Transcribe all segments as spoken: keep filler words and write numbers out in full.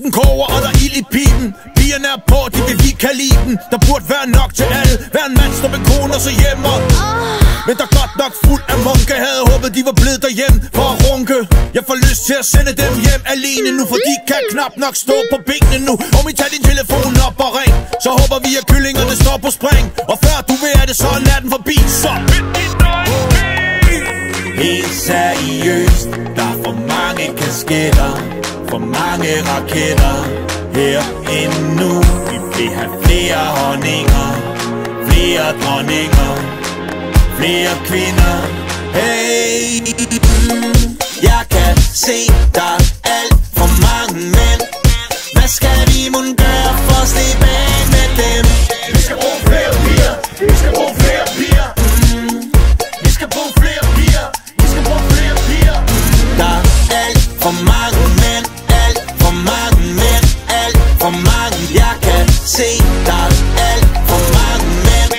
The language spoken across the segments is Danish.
Festen koger, og der er ild i piben. Pigerne er på, de vil vi kan lide den. Der burde være nok til alle. Hver en mand står med kone og så hjemme. Men der er godt nok fuld af munke. Havde håbet, de var blevet derhjemme for at runke. Jeg får lyst til at sende dem hjem alene nu, for de kan knap nok stå på benene nu. Og vi tager din telefon op og ring. Så håber vi, at kyllingerne står på spring. Og før du ved, er det så er natten forbi. Så pyt dit nøgle. Helt seriøst, der er for mange kasketter, for mange raketter herinde nu. Vi vil have flere honninger, flere dronninger, flere kvinder. Hey, jeg kan se, der er alt for mange mænd. Hvad skal vi mon gøre for at slippe af med dem? Vi skal bruge flere piger, vi skal bruge flere piger. Vi skal bruge flere piger, vi skal bruge flere piger. Der er alt for mange mænd, alt for mange mænd, alt for mange. Jeg kan se, der er alt for mange mænd.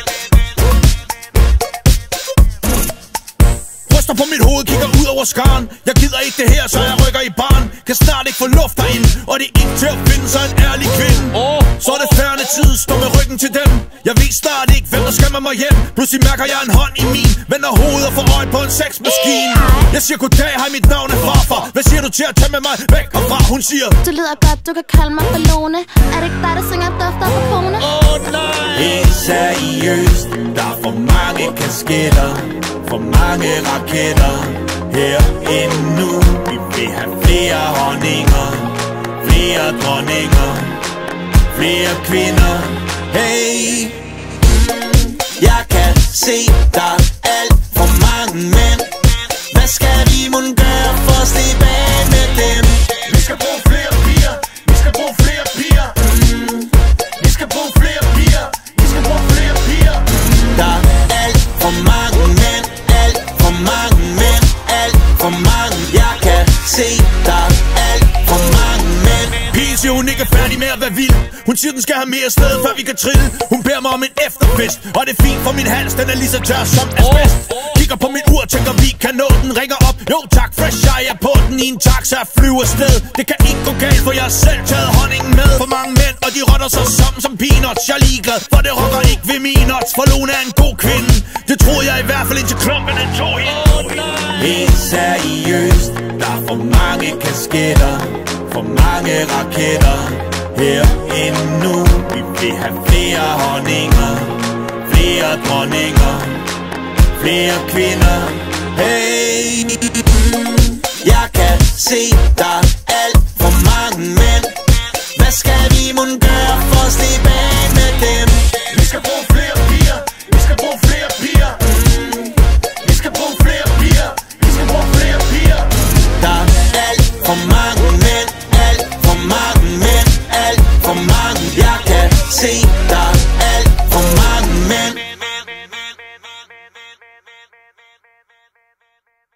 Ryster på mit hoved, kigger ud over skaren. Jeg gider ikke det her, så jeg rykker i barn. Kan snart ikke få luft derinde, og det er ikke til at finde sig en ærlig kvinde. oh, Så er det færende tid, stå med ryggen til dem. Jeg ved snart ikke, hvem der skal med mig hjem. Pludselig mærker jeg en hånd i min, vender hovedet og får øje på en sexmaskine. Jeg siger goddag, hej, mit navn er farfar. Hvad siger du til at tage med mig væk herfra? Hun siger, du lyder godt, du kan kalde mig Ballone. Er det ikke dig, der synger dufter på kone? Åh oh, nej. Helt seriøst, der er for mange kasketter, for mange raketter herinde nu. Vi vil have flere honninger, flere dronninger, flere kvinder. Hey, jeg kan se, der er alt for mange mænd. Hvad skal vi mon gøre for at slippe af med dem? Vi skal bruge flere piger, vi skal bruge flere piger. Vi skal bruge flere piger, vi skal bruge flere piger. Der er alt for mange mænd, alt for mange mænd, alt for mange. Jeg kan se, der er alt for mange mænd. Pigen siger, hun ikke er færdig med at være vild. Hun siger, den skal have mere sted, før vi kan trille. Hun beder mig om en efterfest, og det er fint for min hals, den er lige så tør som asbest. Kigger på mit ur, tænker vi kan nå den. Ringer op, jo tak, fresh jeg er på den. I en taxa flyver afsted. Det kan ikke gå galt, for jeg har selv taget honningen med. For mange mænd, og de rotter sig sammen som peanuts. Jeg er ligeglad, for det rokker ikke ved mine odds. For Lone er en god kvinde, det troede jeg i hvert fald indtil klumpen den tog hende. Helt seriøst, der er for mange kasketter, for mange raketter herinde nu. Vi vil have flere honninger, flere dronninger, flere kvinder. Hey.